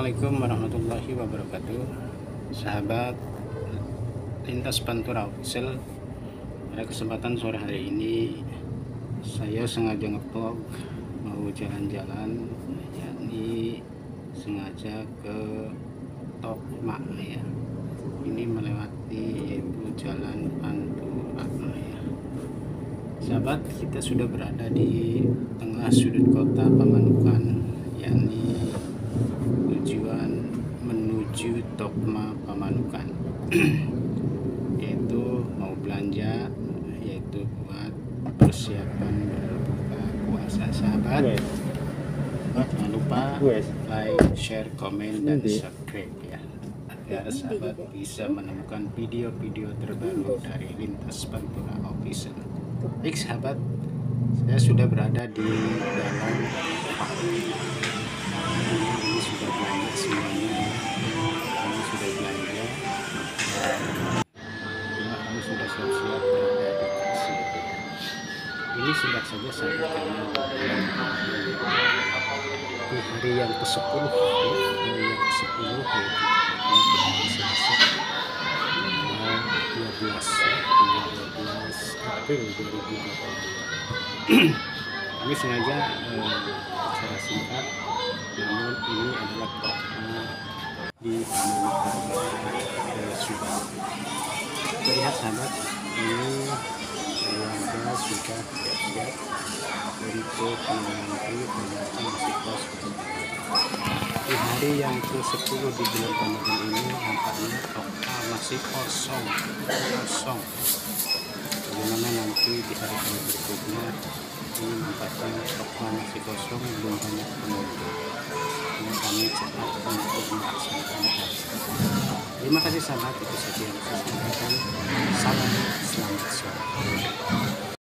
Assalamualaikum warahmatullahi wabarakatuh. Sahabat Lintas Pantura Official, pada kesempatan sore hari ini saya sengaja ngevlog mau jalan-jalan, yakni sengaja ke Tokma ya. Ini melewati yaitu Jalan Pantura ya. Sahabat, kita sudah berada di tengah sudut kota Pamanukan, yakni tujuan menuju Tokma Pamanukan. Yaitu mau belanja, yaitu buat persiapan berbuka puasa. Sahabat, jangan lupa like, share, komen, dan subscribe ya, agar sahabat bisa menemukan video-video terbaru dari Lintas Pantura Official. Baik sahabat, saya sudah berada di dalam. Ini sudah belanja semuanya, kami sudah belanja, kami sudah siap-siap berada di kasir. Ini singkat saja sahabat, karena di hari yang ke-10 April 2022. Kami sengaja secara singkat, namun ini adalah topnya di Pamanukan Subang. Terlihat sahabat, ini warga sudah siap untuk menanti pembayaran masih kos. Di hari yang ke-10 di bulan Ramadan ini nampaknya toko masih kosong. Bagaimana nanti di hari-hari berikutnya, ini nampaknya toko masih kosong, belum banyak pengunjung. Ini kami cepat untuk melaksanakan hal. Terima kasih sahabat, itu saja yang saya sampaikan. Salam, selamat sore.